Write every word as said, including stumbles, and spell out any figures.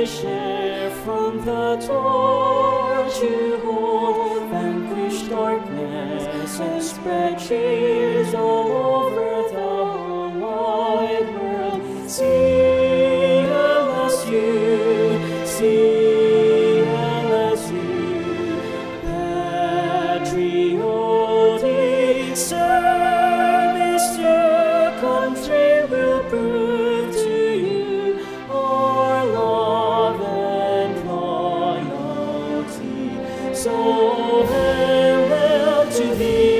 share from the torch you hold, vanquish darkness and spread cheers all over the wide world. Sing L S U, sing L S U, patriotic service to country will prove to you our love and loyalty. So farewell to thee.